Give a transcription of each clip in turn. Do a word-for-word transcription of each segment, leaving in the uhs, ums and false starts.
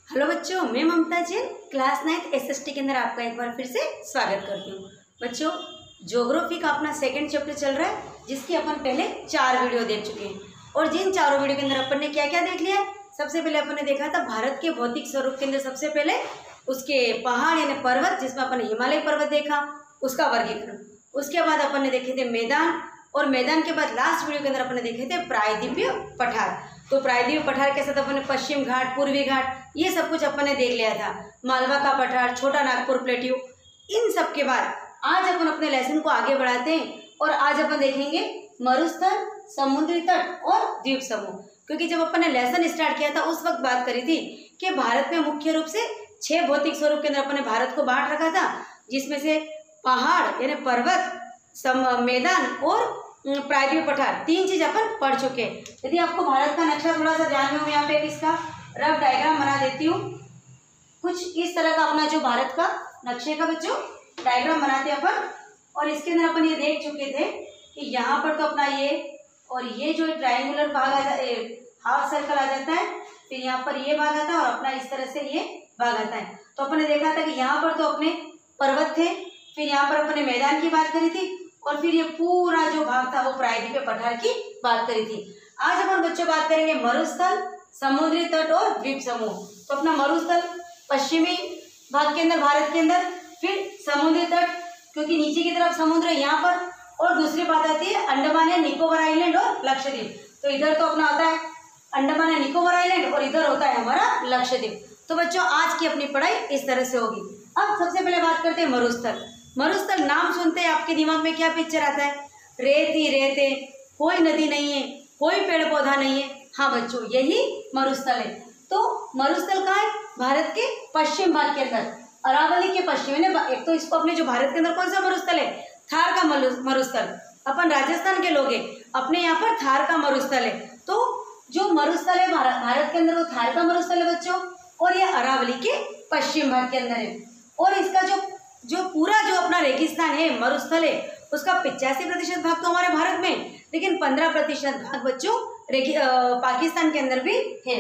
Hello बच्चों, मैं Mamta Jain class ninth SST के अंदर आपका एक बार फिर से स्वागत करती हूँ। बच्चों, ज्योग्राफी का अपना सेकंड चैप्टर चल रहा है, जिसकी अपन पहले चार वीडियो देख चुके हैं। और जिन चारों वीडियो के अंदर अपन ने क्या क्या देख लिया है? सबसे पहले अपन ने देखा था भारत के भौतिक स्वरूप के अंदर सबसे पहले उसके पहाड़ यानी पर्वत, जिसमें अपन ने हिमालय पर्वत देखा, उसका वर्गीकरण। उसके बाद अपन ने देखे थे मैदान, और मैदान के बाद लास्ट वीडियो के अंदर अपन ने देखे थे प्रायद्वीपीय पठार। तो प्रायद्वीपीय पठार के साथ अपन ने पश्चिम घाट, पूर्वी घाट, ये सब कुछ अपन ने देख लिया था। मालवा का पठार, छोटा नागपुर प्लेट्यू, इन सब के बाद आज अपन अपने लेसन को आगे बढ़ाते हैं। और आज अपन देखेंगे मरुस्थल, समुद्री तट और द्वीप समूह। क्योंकि जब अपन ने लेसन स्टार्ट किया था उस वक्त बात करी थी कि भारत में मुख्य रूप से छह भौतिक स्वरूप के अंदर अपन ने भारत को बांट रखा था, जिसमें से पहाड़ यानी पर्वत, मैदान और प्रायद्वीपीय पठार, तीन चीज अपन पढ़ चुके हैं। यदि आपको भारत का नक्शा थोड़ा सा ध्यान में हो, यहाँ पे एक इसका रफ डायग्राम बना देती हूँ। कुछ इस तरह का अपना जो भारत का नक्शे का बच्चों डायग्राम बनाते हैं अपन। और इसके अंदर अपन ये देख चुके थे कि यहाँ पर तो अपना ये और ये जो ट्रायंगुलर भाग आ जाता है, हाफ सर्कल आ जाता है, फिर यहाँ पर ये भाग आता है और अपना इस तरह से ये भाग आता है। तो अपन ने देखा था कि यहाँ पर तो अपने पर्वत थे, फिर यहाँ पर अपन ने मैदान की बात करी थी, और फिर ये पूरा जो भाग था वो प्रायद्वीपीय पठार की बात करी थी। आज अपन बच्चों बात करेंगे मरुस्थल, समुद्री तट और द्वीप समूह। तो अपना मरुस्थल पश्चिमी भाग के अंदर भारत के अंदर, फिर समुद्री तट क्योंकि नीचे की तरफ समुद्र है यहाँ पर, और दूसरी बात आती है अंडमान या निकोबार आइलैंड और लक्षद्वीप। तो इधर तो अपना होता है अंडमान या निकोबार आइलैंड और इधर होता है हमारा लक्षद्वीप। तो बच्चों आज की अपनी पढ़ाई इस तरह से होगी। अब सबसे पहले बात करते हैं मरुस्थल। मरुस्थल नाम सुनते हैं आपके दिमाग में क्या पिक्चर आता है? रेत ही रेत है, कोई नदी नहीं है, कोई पेड़ पौधा नहीं है। हाँ बच्चों, यही मरुस्थल है। तो मरुस्थल कहाँ है? भारत के पश्चिम भाग के अंदर, अरावली के पश्चिम में। एक तो इसको अपने जो भारत के अंदर कौन सा मरुस्थल है? थार का मरुस्थल। अपन राजस्थान के लोग हैं, अपने यहाँ पर थार का मरुस्थल है। तो जो मरुस्थल है भारत भारत के अंदर वो थार का मरुस्थल है बच्चों, और ये अरावली के पश्चिम भाग के अंदर है। और इसका जो जो पूरा जो अपना रेगिस्तान है, मरुस्थल है, उसका पिचासी प्रतिशत भाग तो हमारे भारत में, लेकिन पंद्रह प्रतिशत भाग बच्चों पाकिस्तान के अंदर भी है।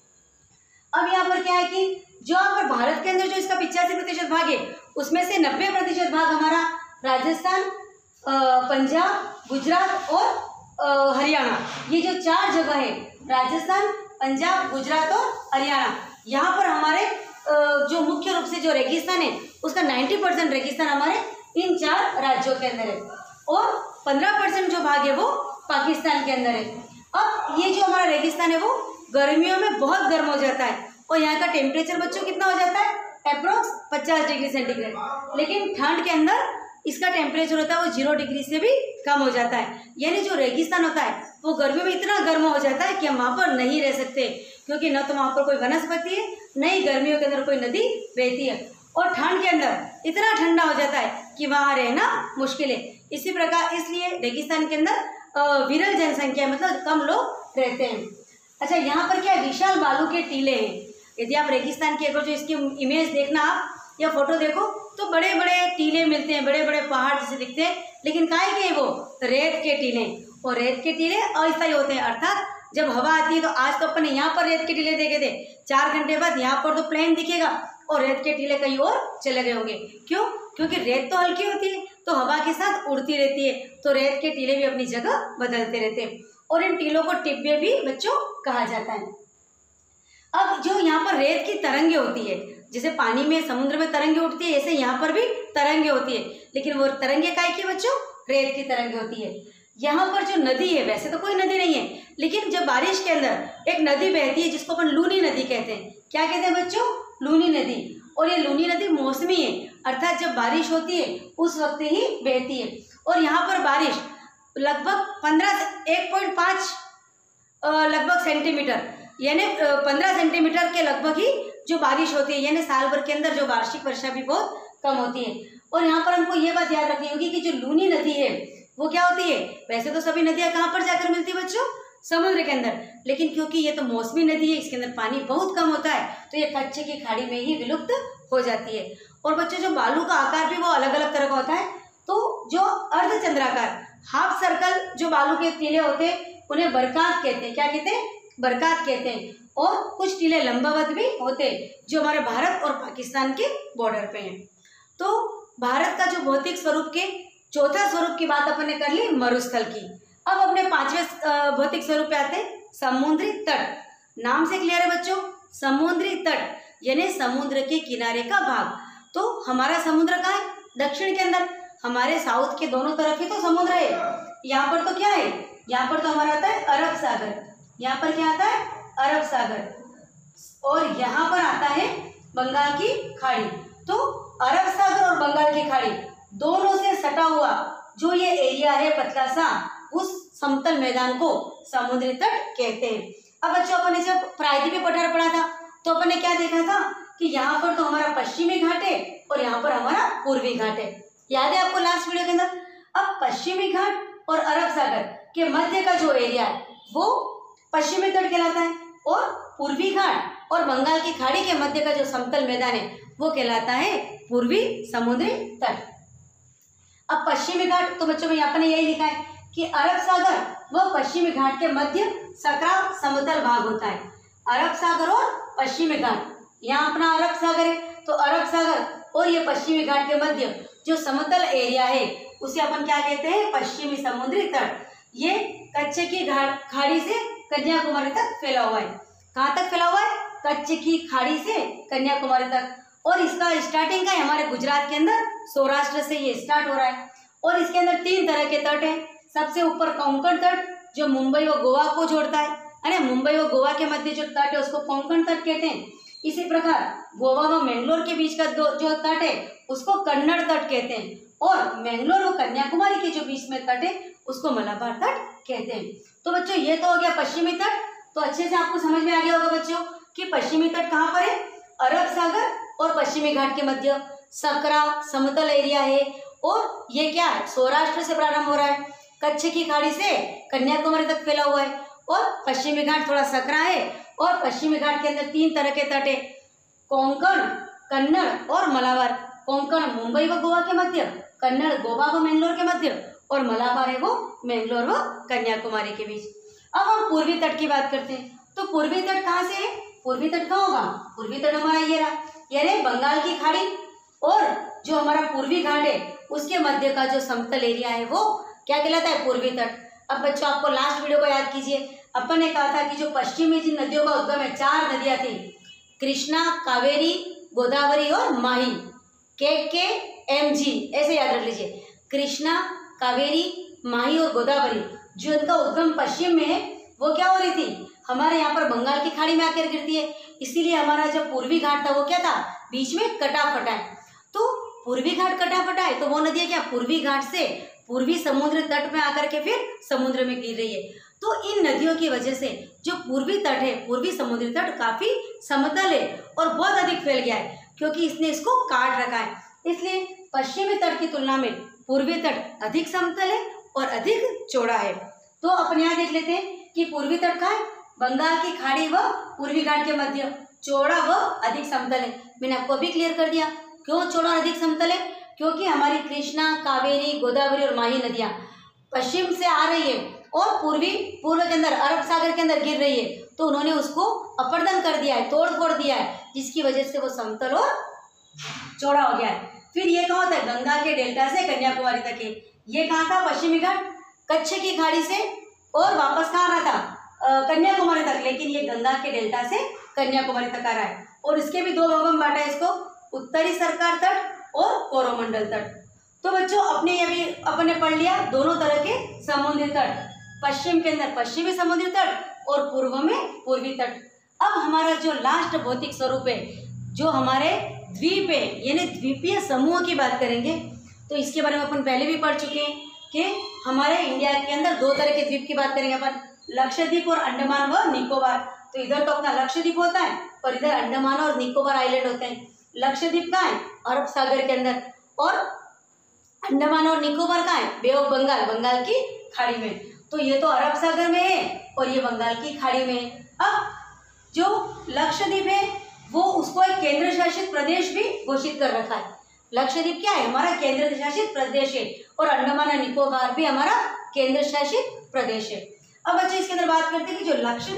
अब यहाँ पर क्या है कि जो यहाँ पर भारत के अंदर जो इसका पिचासी प्रतिशत भाग है, उसमें से नब्बे प्रतिशत भाग हमारा राजस्थान, पंजाब, गुजरात और हरियाणा, ये जो चार जगह है, राजस्थान, पंजाब, गुजरात और हरियाणा, यहाँ पर हमारे जो मुख्य रूप से जो रेगिस्तान है उसका नब्बे परसेंट रेगिस्तान हमारे इन चार राज्यों के अंदर है, और पंद्रह परसेंट जो भाग है वो पाकिस्तान के अंदर है। अब ये जो हमारा रेगिस्तान है वो गर्मियों में बहुत गर्म हो जाता है, और यहाँ का टेम्परेचर बच्चों कितना हो जाता है? अप्रोक्स पचास डिग्री सेंटीग्रेड। लेकिन ठंड के अंदर इसका टेम्परेचर होता है वो जीरो डिग्री से भी कम हो जाता है। यानी जो रेगिस्तान होता है वो गर्मियों में इतना गर्म हो जाता है कि हम वहाँ पर नहीं रह सकते, क्योंकि न तो वहाँ पर कोई वनस्पति है, न ही गर्मियों के अंदर कोई नदी बहती है, और ठंड के अंदर इतना ठंडा हो जाता है कि वहाँ रहना मुश्किल है। इसी प्रकार इसलिए रेगिस्तान के अंदर विरल जनसंख्या, मतलब कम लोग रहते हैं। अच्छा, यहाँ पर क्या है? विशाल बालू के टीले हैं। यदि आप रेगिस्तान की अगर जो इसकी इमेज देखना आप या फोटो देखो तो बड़े बड़े टीले मिलते हैं, बड़े बड़े पहाड़ जैसे दिखते हैं, लेकिन काहे के? वो रेत के टीले, और रेत के टीले अस्थायी होते हैं। अर्थात जब हवा आती है, तो आज तो अपन ने यहाँ पर रेत के टीले देखे थे, चार घंटे बाद यहाँ पर तो प्लेन दिखेगा और रेत के टीले कहीं और चले गए होंगे। क्यों? क्योंकि रेत तो हल्की होती है, तो हवा के साथ उड़ती रहती है, तो रेत के टीले भी अपनी जगह बदलते रहते हैं, और इन टीलों को टिब्बे भी बच्चों कहा जाता है। अब जो यहाँ पर रेत की तरंगे होती है, जैसे पानी में समुद्र में तरंगे उठती है, ऐसे यहाँ पर भी तरंगे होती है, लेकिन वो तरंगे काय की बच्चों? रेत की तरंगे होती है। यहाँ पर जो नदी है, वैसे तो कोई नदी नहीं है, लेकिन जब बारिश के अंदर एक नदी बहती है जिसको अपन लूनी नदी कहते हैं। क्या कहते हैं बच्चों? लूनी नदी। और ये लूनी नदी मौसमी है, अर्थात जब बारिश होती है उस वक्त ही बहती है। और यहाँ पर बारिश लगभग पंद्रह से एक पॉइंट पाँच लगभग सेंटीमीटर, यानी पंद्रह सेंटीमीटर के लगभग ही जो बारिश होती है, यानी साल भर के अंदर जो वार्षिक वर्षा भी बहुत कम होती है। और यहाँ पर हमको ये बात याद रखनी होगी कि जो लूनी नदी है वो क्या होती है? वैसे तो सभी नदियाँ कहाँ पर जाकर मिलती है बच्चों? समुद्र के अंदर, लेकिन क्योंकि ये तो मौसमी नदी है, इसके अंदर पानी बहुत कम होता है, तो ये कच्चे की खाड़ी में ही विलुप्त हो जाती है। और बच्चों जो बालू का आकार भी वो अलग अलग तरह का होता है। तो जो अर्धचंद्राकार हाफ सर्कल जो बालू के टीले होते हैं उन्हें बरकात कहते हैं। क्या कहते हैं? बरकात कहते हैं। और कुछ टीले लंबावत भी होते जो हमारे भारत और पाकिस्तान के बॉर्डर पे हैं। तो भारत का जो भौतिक स्वरूप के चौथा स्वरूप की बात अपन ने कर ली मरुस्थल की। अब अपने पांचवें भौतिक स्वरूप पे आते हैं समुद्री तट। नाम से क्लियर है बच्चों, समुद्री तट यानी समुद्र के किनारे का भाग। तो हमारा समुद्र कहाँ है? दक्षिण के अंदर। हमारे साउथ के दोनों तरफ ही तो समुद्र है। यहाँ पर तो क्या है? यहाँ पर तो हमारा आता है अरब सागर। यहाँ पर क्या आता है? अरब सागर। और यहाँ पर आता है बंगाल की खाड़ी। तो अरब सागर और बंगाल की खाड़ी दोनों से सटा हुआ जो ये एरिया है पतला सा, उस समतल मैदान को समुद्री तट कहते हैं। अब बच्चों अपन ने जब प्रायद्वीपीय पठार पढ़ा था तो अपन ने क्या देखा था कि यहाँ पर तो हमारा पश्चिमी घाट है और यहाँ पर हमारा पूर्वी घाट है। याद है आपको लास्ट वीडियो के अंदर? अब पश्चिमी घाट और अरब सागर के मध्य का जो एरिया है वो पश्चिमी तट कहलाता है और पूर्वी घाट और बंगाल की खाड़ी के मध्य का जो समतल मैदान है वो कहलाता है पूर्वी समुद्री तट। अब पश्चिमी घाट तो बच्चों में यहाँ पर यही लिखा है कि अरब सागर व पश्चिमी घाट के मध्य सकराव समतल भाग होता है। अरब सागर और पश्चिमी घाट, यहाँ अपना अरब सागर है तो अरब सागर और ये पश्चिमी घाट के मध्य जो समतल एरिया है उसे अपन क्या कहते हैं? पश्चिमी समुद्री तट। ये कच्छ की घाट खाड़ी से कन्याकुमारी तक फैला हुआ है। कहाँ तक फैला हुआ है? कच्छ की खाड़ी से कन्याकुमारी तक। और इसका स्टार्टिंग का है हमारे गुजरात के अंदर, सौराष्ट्र से ये स्टार्ट हो रहा है। और इसके अंदर तीन तरह के तट हैं। सबसे ऊपर कोंकण तट जो मुंबई व गोवा को जोड़ता है, है ना। मुंबई व गोवा के मध्य जो तट है उसको कोंकण तट कहते हैं। इसी प्रकार गोवा व मैंगलोर के बीच का जो तट है उसको कन्नड़ तट कहते हैं। और मैंगलोर व कन्याकुमारी के जो बीच में तट है उसको मलाबार तट कहते हैं। तो बच्चों ये तो हो गया पश्चिमी तट। तो अच्छे से आपको समझ में आ गया होगा बच्चों कि पश्चिमी तट कहाँ पर है? अरब सागर और पश्चिमी घाट के मध्य सकरा समतल एरिया है। और ये क्या है? सौराष्ट्र से प्रारंभ हो रहा है, कच्छ की खाड़ी से कन्याकुमारी तक फैला हुआ है। और पश्चिमी घाट थोड़ा सकरा है। और पश्चिमी घाट के अंदर तीन तरह के तट है, कोंकण, कन्नड़ और मलाबार। कोंकण मुंबई व गोवा के मध्य, कन्नड़ गोवा व मैंगलोर के मध्य और मलाबार है वो मैंगलोर व कन्याकुमारी के बीच। अब हम पूर्वी तट की बात करते हैं। तो पूर्वी तट कहाँ से है? पूर्वी तट कहाँ होगा? पूर्वी तट हमारा ये रहा, यानी बंगाल की खाड़ी और जो हमारा पूर्वी घाट है उसके मध्य का जो समतल एरिया है वो क्या कहलाता है? पूर्वी तट। अब बच्चों आपको लास्ट वीडियो को याद कीजिए, अपन ने कहा था कि जो पश्चिमी जिन नदियों का उद्गम है, चार नदियां थी, कृष्णा, कावेरी, गोदावरी और माही। के के एम जी ऐसे याद रख लीजिए। कृष्णा, कावेरी, माही और गोदावरी जो इनका उद्गम पश्चिम में है वो क्या हो रही थी? हमारे यहाँ पर बंगाल की खाड़ी में आकर गिरती है। इसीलिए हमारा जो पूर्वी घाट था वो क्या था? बीच में कटा फटा है। तो पूर्वी घाट कटा फटा है तो वो नदियाँ क्या पूर्वी घाट से पूर्वी समुद्र तट में आकर के फिर समुद्र में गिर रही है। तो इन नदियों की वजह से जो पूर्वी तट है, पूर्वी समुद्री तट काफी समतल है और बहुत अधिक फैल गया है क्योंकि इसने इसको काट रखा है। इसलिए पश्चिमी तट की तुलना में पूर्वी तट अधिक समतल है और अधिक चौड़ा है। तो अपन यहाँ देख लेते हैं कि पूर्वी तट कहाँ है? बंगाल की खाड़ी व पूर्वी घाट के मध्य, चौड़ा व अधिक समतल है। मैंने आपको अभी क्लियर कर दिया क्यों चौड़ा और अधिक समतल है, क्योंकि हमारी कृष्णा, कावेरी, गोदावरी और माही नदियाँ पश्चिम से आ रही है और पूर्वी पूर्व के अंदर अरब सागर के अंदर गिर रही है। तो उन्होंने उसको अपर्दन कर दिया है, तोड़ फोड़ दिया है, जिसकी वजह से वो समतल और चौड़ा हो गया है। फिर ये कहाँ होता है? गंगा के डेल्टा से कन्याकुमारी तक है। ये कहाँ था? पश्चिमी घाट, कच्छ की खाड़ी से और वापस कहाँ रहा था? कन्याकुमारी तक। लेकिन ये गंगा के डेल्टा से कन्याकुमारी तक आ रहा है। और इसके भी दो भागों में बांटा है इसको, उत्तरी सरकार तट और कोरोमंडल तट। तो बच्चों अपने ये भी अपन ने पढ़ लिया दोनों तरह के समुद्री तट, पश्चिम के अंदर पश्चिमी समुद्री तट और पूर्व में पूर्वी तट। अब हमारा जो लास्ट भौतिक स्वरूप है, जो हमारे द्वीप है यानी द्वीपीय समूह की बात करेंगे, तो इसके बारे में अपन पहले भी पढ़ चुके हैं कि हमारे इंडिया के अंदर दो तरह के द्वीप की बात करेंगे अपन, लक्षद्वीप और अंडमान व निकोबार। तो इधर तो अपना लक्षद्वीप होता है और इधर अंडमान और निकोबार आइलैंड होते हैं। लक्षद्वीप कहाँ है? अरब सागर के अंदर। और अंडमान और निकोबार कहाँ है? बे ऑफ बंगाल, बंगाल की खाड़ी में। तो ये तो अरब सागर में है और ये बंगाल की खाड़ी में है। अब जो लक्षद्वीप है वो उसको एक केंद्र शासित प्रदेश भी घोषित कर रखा है। लक्षद्वीप क्या है? हमारा केंद्र शासित प्रदेश है और अंडमान और निकोबार भी हमारा केंद्र शासित प्रदेश है। अब बच्चे इसके अंदर बात करते हैं कि जो लक्षद्वीप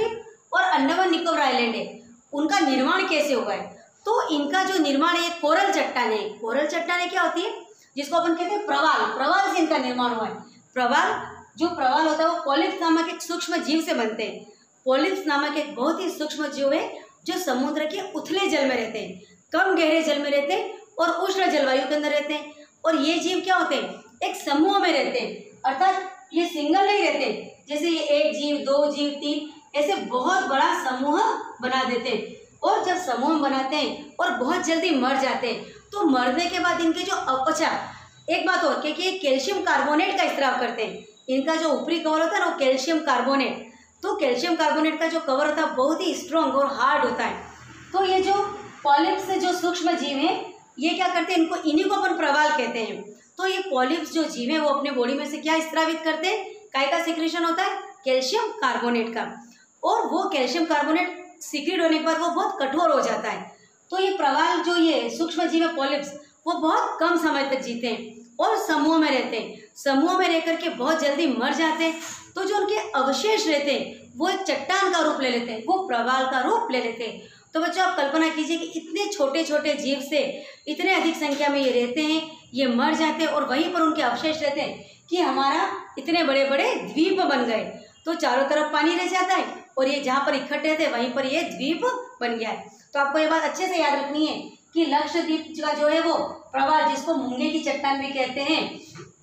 और अंडमान निकोबार आइलैंड है, उनका निर्माण कैसे हुआ है? तो इनका जो निर्माण है कोरल चट्टाने, कोरल चट्टाने क्या होती है, जिसको अपन कहते हैं प्रवाल, प्रवाल से इनका निर्माण हुआ है। प्रवाल, जो प्रवाल होता है वो पॉलिप्स नामक एक सूक्ष्म जीव से बनते हैं। पॉलिप्स नामक एक बहुत ही सूक्ष्म जीव है जो समुद्र के उथले जल में रहते हैं, कम गहरे जल में रहते हैं और उष्ण जलवायु के अंदर रहते हैं। और ये जीव क्या होते हैं, एक समूह में रहते हैं, अर्थात ये सिंगल नहीं रहते, जैसे ये एक जीव, दो जीव, तीन, ऐसे बहुत बड़ा समूह बना देते हैं। और जब समूह बनाते हैं और बहुत जल्दी मर जाते हैं, तो मरने के बाद इनके जो अपचा, एक बात और क्योंकि ये कैल्शियम कार्बोनेट का स्त्राव करते हैं, इनका जो ऊपरी कवर होता है ना वो कैल्शियम कार्बोनेट, तो कैल्शियम कार्बोनेट का जो कवर होता है बहुत ही स्ट्रॉन्ग और हार्ड होता है। तो ये जो पॉलिप्स से जो सूक्ष्म जीव है ये क्या करते हैं, इनको इन्हीं को अपन प्रवाल कहते हैं। तो ये पॉलिप्स जो जीव है वो अपने बॉडी में से क्या स्त्रावित करते हैं, काय का सिक्रेशन होता है, कैल्शियम कार्बोनेट का। और वो कैल्शियम कार्बोनेट सीक्रेट होने के बाद वो बहुत कठोर हो जाता है। तो ये प्रवाल जो ये सूक्ष्म जीव है पॉलिप्स, वो बहुत कम समय तक जीते हैं और समूह में रहते हैं, समूह में रह करके बहुत जल्दी मर जाते हैं। तो जो उनके अवशेष रहते हैं वो एक चट्टान का रूप ले लेते हैं, वो प्रवाल का रूप ले लेते हैं। तो बच्चों आप कल्पना कीजिए कि इतने छोटे छोटे जीव से इतने अधिक संख्या में ये रहते हैं, ये मर जाते हैं और वहीं पर उनके अवशेष रहते हैं कि हमारा इतने बड़े बड़े द्वीप बन गए। तो चारों तरफ पानी रह जाता है और ये जहाँ पर इकट्ठे थे वहीं पर ये द्वीप बन गया है। तो आपको ये बात अच्छे से याद रखनी है कि लक्षद्वीप का जो है वो प्रवाल, जिसको मूंगे की चट्टान भी कहते हैं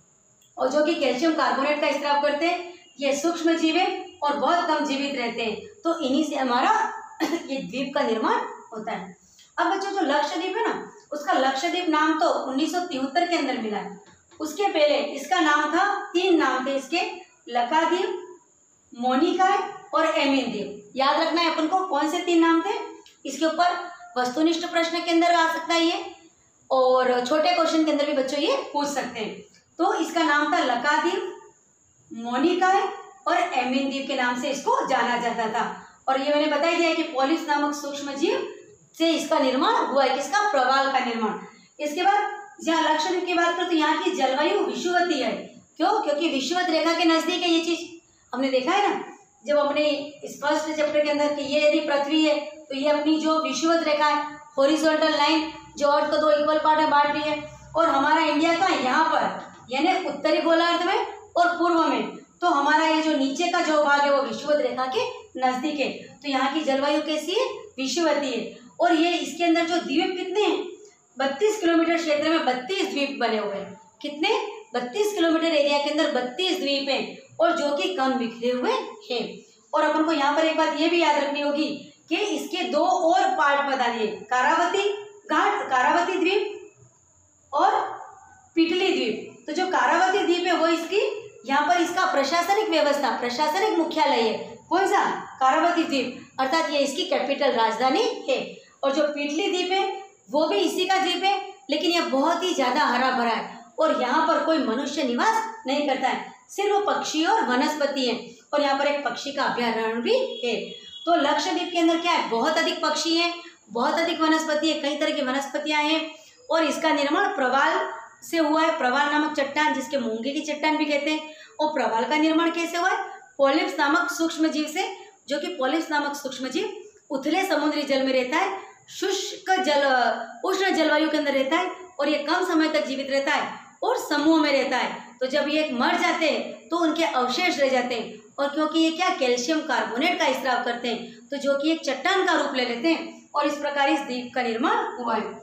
और जो कि कैल्शियम कार्बोनेट का स्त्राव करते हैं, ये सूक्ष्म जीव है और बहुत कम जीवित रहते हैं। तो इन्हीं से हमारा ये द्वीप का निर्माण होता है। अब बच्चों जो लक्षद्वीप है ना, उसका लक्षद्वीप नाम तो उन्नीस सौ तिहत्तर के अंदर मिला है। उसके पहले इसका नाम था, तीन नाम थे इसके, लकाद्वीप, मोनिकाय और एमिन द्वीप। याद रखना है अपन को कौन से तीन नाम थे। इसके ऊपर वस्तुनिष्ठ प्रश्न के अंदर आ सकता है ये, और छोटे क्वेश्चन के अंदर भी बच्चों ये पूछ सकते हैं। तो इसका नाम था लकाद्वीप, मोनिकाय और एमिन द्वीप के नाम से इसको जाना जाता था। और ये मैंने बता ही दिया कि पॉलिप्स नामक सूक्ष्म जीव से इसका निर्माण हुआ है, किसका, प्रवाल का निर्माण। इसके बाद जहाँ लक्षद्वीप की बात करें तो यहाँ की जलवायु विषुवतीय है। क्यों? क्योंकि विषुवत रेखा के नजदीक है। ये चीज हमने देखा है ना जब अपने इस फर्स्ट चैप्टर के अंदर कि ये यदि पृथ्वी है तो ये अपनी जो विषुवत रेखा है, हॉरिजॉन्टल लाइन जो अर्थ को दो इक्वल पार्ट में बांट रही है, और हमारा इंडिया का यहाँ पर यानी उत्तरी गोलार्ध में और पूर्व में। तो हमारा ये जो नीचे का जो भाग है वो विषुवत रेखा के नजदीक है। तो यहाँ की जलवायु कैसी है, विषुवतीय है। और ये इसके अंदर जो द्वीप कितने हैं, बत्तीस किलोमीटर क्षेत्र में बत्तीस द्वीप बने हुए हैं। कितने, बत्तीस किलोमीटर एरिया के अंदर बत्तीस द्वीप हैं और जो कि कम बिखरे हुए हैं। और अपन को यहाँ पर एक बात ये भी याद रखनी होगी कि इसके दो और पार्ट बता दिए, कारावती घाट, कारावती द्वीप और पिटली द्वीप। तो जो कारावती द्वीप है वो इसकी यहाँ पर इसका प्रशासनिक व्यवस्था, प्रशासनिक मुख्यालय है। कौन सा, कारावती द्वीप, अर्थात ये इसकी कैपिटल राजधानी है। और जो पिटली द्वीप है वो भी इसी का द्वीप है, लेकिन यह बहुत ही ज्यादा हरा भरा है और यहाँ पर कोई मनुष्य निवास नहीं करता है, सिर्फ पक्षी और वनस्पति है। और यहाँ पर एक पक्षी का अभ्यारण्य भी है। तो लक्षद्वीप के अंदर क्या है, बहुत अधिक पक्षी है, बहुत अधिक वनस्पति है, कई तरह की वनस्पतियां हैं। और इसका निर्माण प्रवाल से हुआ है, प्रवाल नामक चट्टान, जिसके मूंगे की चट्टान भी कहते हैं। और प्रवाल का निर्माण कैसे हुआ है, पॉलिप्स नामक सूक्ष्म जीव से, जो कि पॉलिप्स नामक सूक्ष्म जीव उथले समुद्री जल में रहता है, शुष्क जल उष्ण जलवायु के अंदर रहता है और ये कम समय तक जीवित रहता है और समूह में रहता है। तो जब ये मर जाते हैं तो उनके अवशेष रह जाते हैं, और क्योंकि ये क्या, कैल्शियम कार्बोनेट का स्त्राव करते हैं, तो जो कि एक चट्टान का रूप ले लेते हैं और इस प्रकार इस द्वीप का निर्माण हुआ है।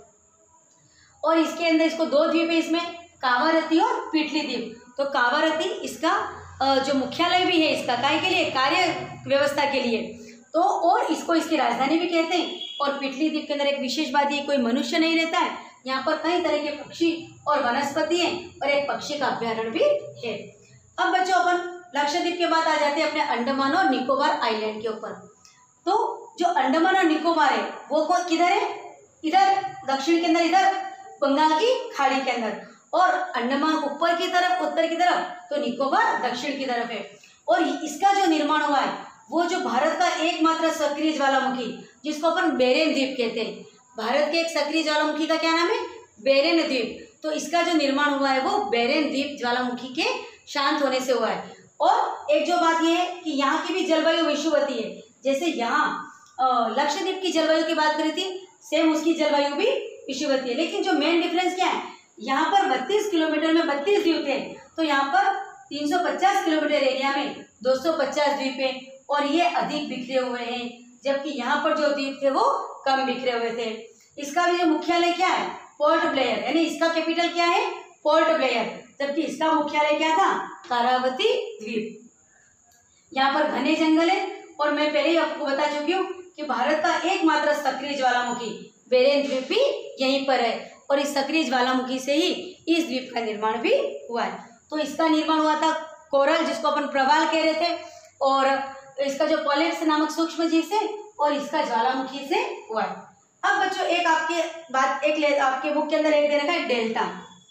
और इसके अंदर इसको दो द्वीप है इसमें, कावारती और पिटली द्वीप। तो कावारती इसका जो मुख्यालय भी है इसका, काय के लिए, कार्य व्यवस्था के लिए, तो और इसको इसकी राजधानी भी कहते हैं। और पिटली द्वीप के अंदर एक विशेष बात ये, कोई मनुष्य नहीं रहता है, यहाँ पर कई तरह के पक्षी और वनस्पति हैं और एक पक्षी का अभ्यारण्य भी है। अब बच्चों अपन लक्षद्वीप के बाद आ जाते हैं अपने अंडमान और निकोबार आइलैंड के ऊपर। तो जो अंडमान और निकोबार है वो कौन किधर है, इधर दक्षिण के अंदर, इधर बंगाल की खाड़ी के अंदर। और अंडमान ऊपर की तरफ, उत्तर की तरफ, तो निकोबार दक्षिण की तरफ है। और इसका जो निर्माण हुआ है वो जो भारत का एकमात्र सक्रिय ज्वालामुखी, जिसको अपन बेरेन द्वीप कहते हैं, भारत के एक सक्रिय ज्वालामुखी का क्या नाम है, बेरेन द्वीप। तो इसका जो निर्माण हुआ है वो बेरेन द्वीप ज्वालामुखी के शांत होने से हुआ है। और एक जो बात यह है कि यहाँ की भी जलवायु विषुवतीय है, जैसे यहाँ लक्षद्वीप की जलवायु की बात करी थी, सेम उसकी जलवायु भी विषुवतीय है, लेकिन जो मेन डिफरेंस क्या है, यहाँ पर बत्तीस किलोमीटर में बत्तीस द्वीप थे, तो यहाँ पर तीन सौ पचास किलोमीटर एरिया में दो सौ पचास द्वीप है और ये अधिक बिखरे हुए हैं, जबकि यहाँ पर जो द्वीप थे वो कम बिखरे हुए थे। इसका भी जो मुख्यालय क्या है, पोर्ट ब्लेयर, यानी इसका कैपिटल क्या है, पोर्ट ब्लेयर, जबकि इसका मुख्यालय क्या था, कारावती द्वीप। यहाँ पर घने जंगल है और मैं पहले ही आपको बता चुकी हूँ कि भारत का एकमात्र सक्रिय ज्वालामुखी बेरेन द्वीप भी यहीं पर है और इस सक्रिय ज्वालामुखी से ही इस द्वीप का निर्माण भी हुआ है। तो इसका निर्माण हुआ था कोरल, जिसको अपन प्रवाल कह रहे थे, और इसका जो पॉलिप्स नामक सूक्ष्म जीव से, और इसका ज्वालामुखी से हुआ है। अब बच्चों एक आपके बात एक ले, आपके बुक के अंदर एक दे रखा है डेल्टा।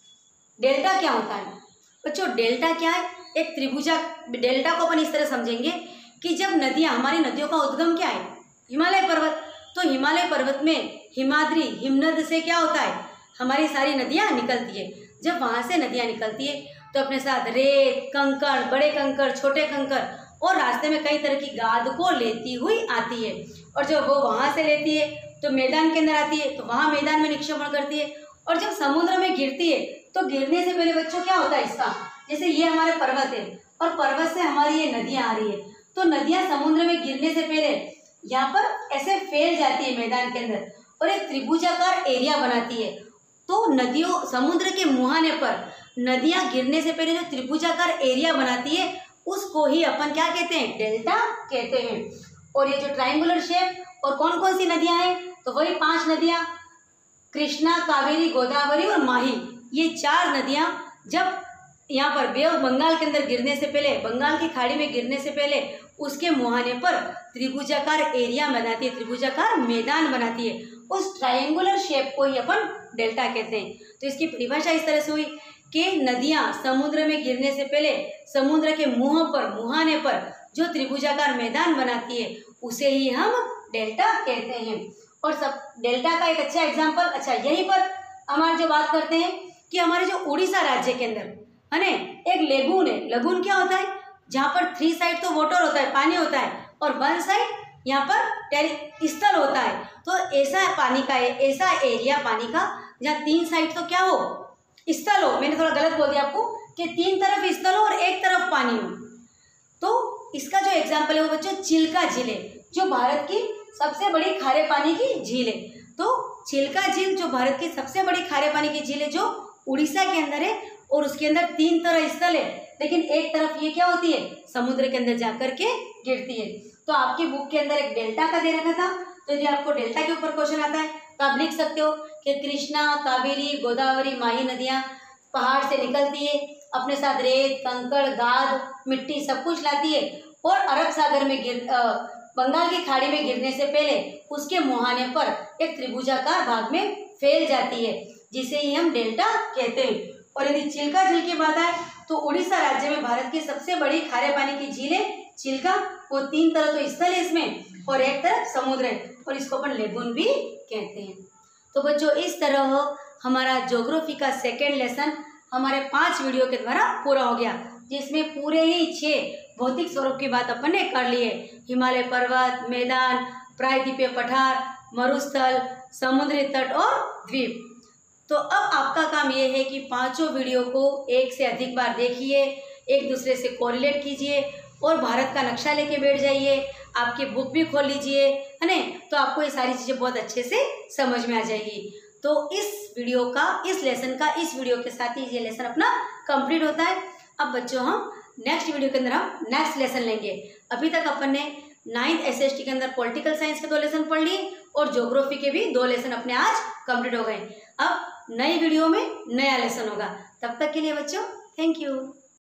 डेल्टा क्या होता है बच्चों, डेल्टा क्या है, एक त्रिभुजा। डेल्टा को अपन इस तरह समझेंगे कि जब नदियाँ, हमारी नदियों का उद्गम क्या है, हिमालय पर्वत, तो हिमालय पर्वत में हिमाद्री हिमनद से क्या होता है, हमारी सारी नदियाँ निकलती है। जब वहाँ से नदियाँ निकलती है तो अपने साथ रेत, कंकड़, बड़े कंकड़, छोटे कंकड़ और रास्ते में कई तरह की गाद को लेती हुई आती है, और जब वो वहाँ से लेती है तो मैदान के अंदर आती है, तो वहाँ मैदान में निक्षेपण करती है, और जब समुद्र में गिरती है तो गिरने से पहले बच्चों क्या होता है इसका, जैसे ये हमारे पर्वत है और पर्वत से हमारी ये नदियाँ आ रही है, तो नदियाँ समुद्र में गिरने से पहले यहाँ पर ऐसे फैल जाती है मैदान के अंदर और एक त्रिभुजाकार एरिया बनाती है। तो नदियों, समुद्र के मुहाने पर नदियाँ गिरने से पहले जो त्रिभुजाकार एरिया बनाती है उसको ही अपन क्या कहते हैं, डेल्टा कहते हैं। और ये जो ट्रायंगुलर शेप, और कौन कौन सी नदियाँ हैं, तो वही पांच नदियाँ, कृष्णा, कावेरी, गोदावरी और माही। ये चार नदियाँ जब यहाँ पर बे ऑफ बंगाल के अंदर गिरने से पहले, बंगाल की खाड़ी में गिरने से पहले उसके मुहाने पर त्रिभुजाकार एरिया बनाती है, त्रिभुजाकार मैदान बनाती है, उस ट्रायंगुलर शेप को ही अपन डेल्टा कहते हैं। तो इसकी परिभाषा इस तरह से हुई कि नदियाँ समुद्र में गिरने से पहले समुद्र के मुंह पर, मुहाने पर जो त्रिभुजाकार मैदान बनाती है उसे ही हम डेल्टा कहते हैं। और सब डेल्टा का एक अच्छा एग्जाम्पल, अच्छा यहीं पर हमारे जो बात करते हैं कि हमारे जो उड़ीसा राज्य के अंदर है ना एक लेगून है। लगून क्या होता है, जहाँ पर थ्री साइड तो वाटर होता है, पानी होता है, और वन साइड यहाँ पर टेरी स्थल होता है। तो ऐसा पानी का है, ऐसा एरिया पानी का जहाँ तीन साइड तो क्या हो, स्थल हो। मैंने थोड़ा गलत बोल दिया आपको कि तीन तरफ स्थल हो और एक तरफ पानी हो। तो इसका जो एग्जाम्पल है वो बच्चों चिल्का झील है, जो भारत की सबसे बड़ी खारे पानी की झील है। तो चिल्का झील जो भारत की सबसे बड़ी खारे पानी की झील है, जो उड़ीसा के अंदर है, और उसके अंदर तीन तरह स्थल है, लेकिन एक तरफ ये क्या होती है, समुद्र के अंदर जाकर के गिरती है। तो आपकी बुक के अंदर एक डेल्टा का दे रखा था, तो यदि आपको डेल्टा के ऊपर क्वेश्चन आता है तो आप लिख सकते हो कि कृष्णा, कावेरी, गोदावरी, माही नदियाँ पहाड़ से निकलती है, अपने साथ रेत, कंकड़, गाद, मिट्टी सब कुछ लाती है, और अरब सागर में गिर बंगाल की खाड़ी में गिरने से पहले उसके मुहाने पर एक त्रिभुजाकार भाग में फैल जाती है, जिसे ही हम डेल्टा कहते हैं। और यदि चिल्का झील की बात आए तो उड़ीसा राज्य में भारत की सबसे बड़ी खारे पानी की झील है चिल्का। वो तीन तरह तो स्थल है इसमें, और एक तरफ समुद्र है, और इसको अपन लेगून भी कहते हैं। तो बच्चों इस तरह हमारा ज्योग्राफी का सेकेंड लेसन हमारे पांच वीडियो के द्वारा पूरा हो गया, जिसमें पूरे ही छः भौतिक स्वरूप की बात अपन ने कर ली है। हिमालय पर्वत, मैदान, प्रायद्वीपीय पठार, मरुस्थल, समुद्री तट और द्वीप। तो अब आपका काम ये है कि पांचों वीडियो को एक से अधिक बार देखिए, एक दूसरे से कोरिलेट कीजिए, और भारत का नक्शा लेके बैठ जाइए, आपकी बुक भी खोल लीजिए, है ना, तो आपको ये सारी चीज़ें बहुत अच्छे से समझ में आ जाएगी। तो इस वीडियो का, इस लेसन का, इस वीडियो के साथ ही ये लेसन अपना कंप्लीट होता है। अब बच्चों हम नेक्स्ट वीडियो के अंदर हम नेक्स्ट लेसन लेंगे। अभी तक अपन ने नाइन्थ एस एस टी के अंदर पॉलिटिकल साइंस के दो लेसन पढ़ लिए, और ज्योग्राफी के भी दो लेसन अपने आज कंप्लीट हो गए। अब नई वीडियो में नया लेसन होगा। तब तक के लिए बच्चों थैंक यू।